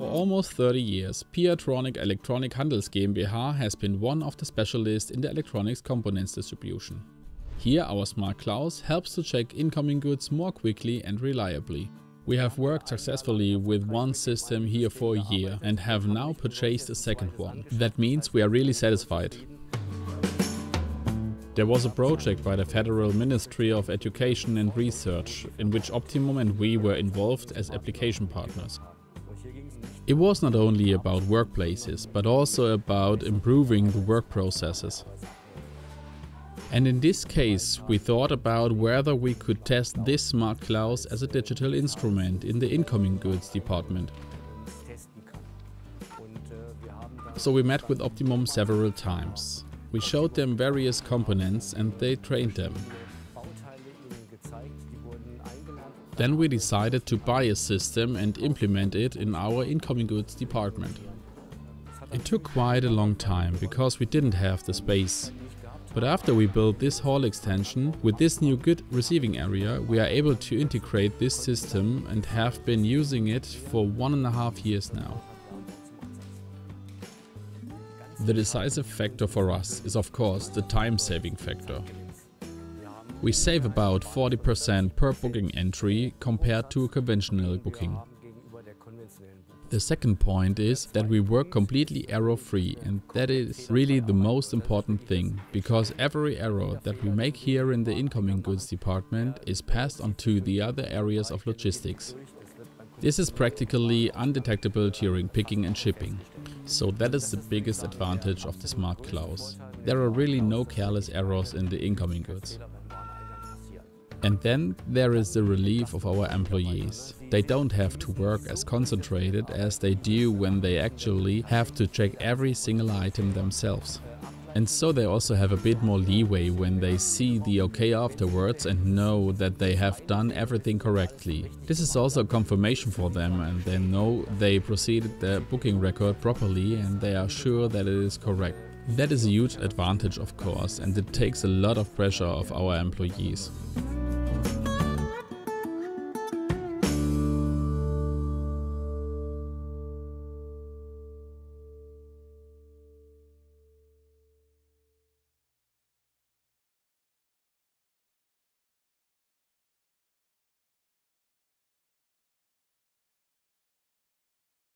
almost 30 years, PR Tronik Electronic Handels GmbH has been one of the specialists in the electronics components distribution. Here our Smart Klaus helps to check incoming goods more quickly and reliably. We have worked successfully with one system here for a year and have now purchased a second one. That means we are really satisfied. There was a project by the Federal Ministry of Education and Research in which Optimum and we were involved as application partners. It was not only about workplaces, but also about improving the work processes. And in this case, we thought about whether we could test this Smart Klaus as a digital instrument in the incoming goods department. So we met with Optimum several times. We showed them various components and they trained them. Then we decided to buy a system and implement it in our incoming goods department. It took quite a long time because we didn't have the space. But after we built this hall extension, with this new good receiving area, we are able to integrate this system and have been using it for 1.5 years now. The decisive factor for us is of course the time-saving factor. We save about 40% per booking entry compared to a conventional booking. The second point is that we work completely error-free, and that is really the most important thing, because every error that we make here in the incoming goods department is passed on to the other areas of logistics. This is practically undetectable during picking and shipping. So that is the biggest advantage of the Smart Klaus. There are really no careless errors in the incoming goods. And then there is the relief of our employees. They don't have to work as concentrated as they do when they actually have to check every single item themselves. And so they also have a bit more leeway when they see the OK afterwards and know that they have done everything correctly. This is also a confirmation for them, and they know they proceeded their booking record properly and they are sure that it is correct. That is a huge advantage of course, and it takes a lot of pressure off our employees.